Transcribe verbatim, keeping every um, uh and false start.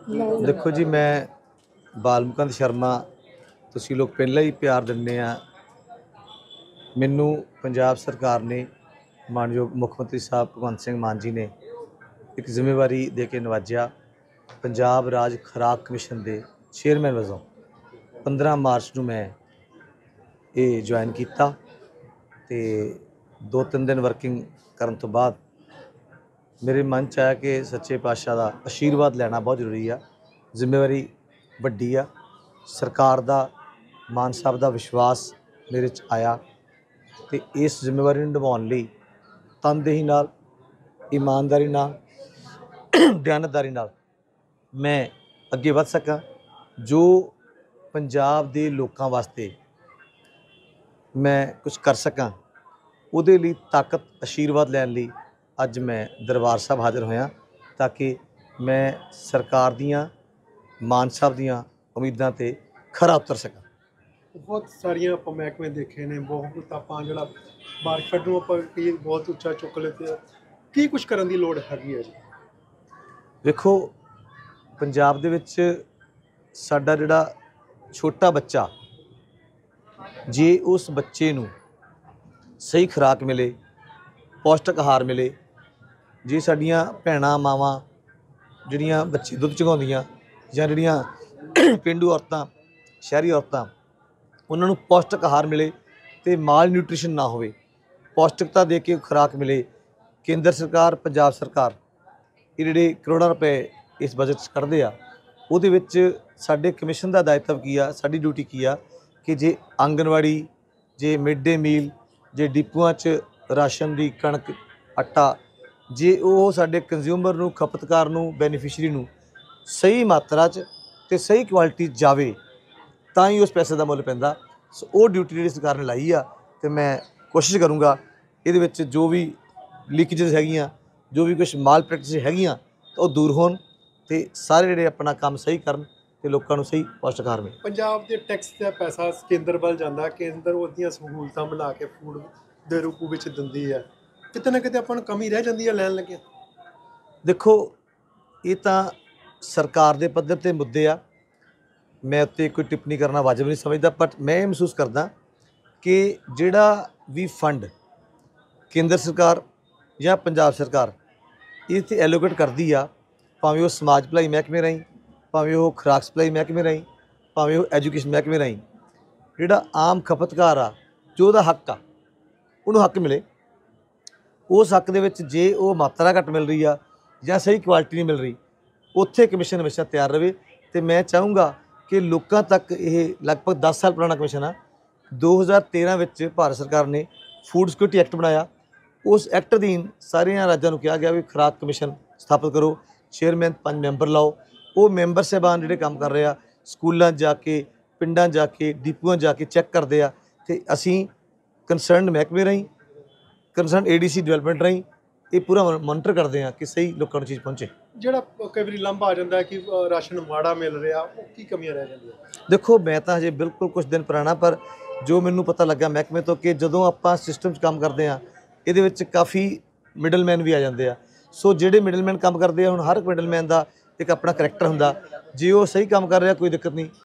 देखो जी, मैं बालमुकुंद शर्मा, तुसीं लोग पहला ही प्यार दिंदे आ। मैनू पंजाब सरकार ने, मानयोग मुख मंत्री साहब भगवंत सिंह मान जी ने एक जिम्मेवारी दे के नवाजिया। पंजाब राज खुराक कमिशन के चेयरमैन वजों पंद्रह मार्च नूं मैं ये ज्वाइन किया ते दो तीन दिन वर्किंग करन तो बाद मेरे मन च आया कि सच्चे पातशाह का आशीर्वाद लेना बहुत जरूरी आ। जिम्मेवारी वड्डी आ। सरकार का मान साहब का विश्वास मेरे च आया तो इस जिम्मेवारी नूं निभाउण लई तनदेही नाल, ईमानदारी नाल, दयानतदारी नाल मैं अगे वध सकां। जो पंजाब दे लोकां वास्ते मैं कुछ कर सकां, उहदे लई ताकत आशीर्वाद लैण लई अज मैं दरबार साहब हाज़र होया, ताकि मैं सरकार दियां, मान साहब दियां उम्मीदां ते खरा उतर सकां। बहुत सारिया आप महकमे देखे ने, बहुत आप जो मार्केट में आप बहुत उच्चा चुक लेते की कुछ करने की लोड़ हैगी है जी? देखो, पंजाब दे विच साडा जिहड़ा छोटा बच्चा, जे उस बच्चे नूं सही खुराक मिले, पौष्टिक आहार मिले, जे साडियां भैणां मावां जिहड़ियां बच्चे दुੱਧ चुगाउंदियां जां जिहड़ियां पेंडू औरतां, शहरी औरतां, उन्हां नूं पौष्टिक आहार मिले तो माल न्यूट्रिशन ना होवे, पौष्टिकता दे के खुराक मिले। केंद्र सरकार, पंजाब सरकार ये जिहड़े करोड़ां रुपए इस बजट च कढदे आ, उहदे विच साडे कमिशन का दायित्व की आ, साडी ड्यूटी की आ कि जे आंगनवाड़ी, जे मिड डे मील, जे डिपूआं च राशन की कणक, आटा, जे वो साडे कंज्यूमर नूं, खपतकार नूं, बेनीफिशरी नूं सही मात्रा च ते सही क्वालिटी जावे, तां ही उस पैसे का मुल पैंदा। सो वो ड्यूटी जिहड़ी सरकार ने लाई आ ते मैं कोशिश करूँगा इहदे विच जो भी लीकेजेस हैगियां, जो भी कुछ माल प्रैक्टिस हैगियां, तो दूर होण ते सारे जिहड़े अपना काम सही करन ते लोकां नूं सही पौष्टिक आहार मिले। पंजाब के टैक्स का पैसा केंद्र ਵੱਲ ਜਾਂਦਾ, केंद्र ਉਹਦੀਆਂ सहूलतां बना के फूड ਦੇ रूप ਵਿੱਚ ਦਿੰਦੀ है, किते ना किते ਆਪਾਂ ਨੂੰ कमी रह जाती है लैन लगे। देखो, ये तो सरकार के पद्धर ते मुद्दे आ, मैं उत्ते कोई टिप्पणी करना वाजिब नहीं समझदा, बट मैं ये महसूस करदा कि जिहड़ा भी फंड केंद्र सरकार या पंजाब सरकार इत्थे एलोकेट करदी आ, भावें वो समाज भलाई महकमे राहीं, भावें वो खुराक सप्लाई महकमे राहीं, भावें वो एजुकेशन महकमे राहीं, जिहड़ा आम खपतकार आ, जो उहदा हक आ, उहनूं हक मिले। उस हक दे विच जे वो मात्रा घट मिल रही आ ਜਾਂ सही क्वालिटी नहीं मिल रही, उत्थे कमिशन हमेशा तैयार रहे। तो मैं चाहूँगा कि लोगों तक ये लगभग दस साल पुराना कमिशन आ। दो हज़ार तेरह में भारत सरकार ने फूड सिक्योरिटी एक्ट बनाया। उस एक्ट अधीन सारिया राज्यों को कहा गया भी खुराक कमिशन स्थापित करो, चेयरमैन पाँच मैंबर लाओ। वो मैंबर साहबान जिहड़े काम कर रहे हैं, स्कूलों जाके, पिंडां जाके, डिपूआं जाके चैक करते हैं, तो असीं कंसर्न महकमे राहीं, concern A D C development राहीं ये पूरा मॉनिटर करते हैं कि सही लोगों को चीज़ पहुँचे। ਜਿਹੜਾ ਕਈ ਵਾਰੀ ਲੰਬਾ ਆ ਜਾਂਦਾ ਕਿ ਰਾਸ਼ਨ ਮਾੜਾ ਮਿਲ ਰਿਹਾ, ਉਹ ਕੀ ਕਮੀਆਂ ਰਹਿ ਜਾਂਦੀਆਂ? देखो, मैं तो हजे बिल्कुल कुछ दिन पुराना, पर जो मैनू पता लगा महकमे तो कि जदों आपां सिस्टम च काम करते हैं, ये काफ़ी मिडलमैन भी आ जाते हैं। सो जिहड़े मिडलमैन काम करते हैं, हुण हर एक मिडलमैन का एक अपना करैक्टर हुंदा, जे वो सही काम कर रहा कोई दिक्कत नहीं।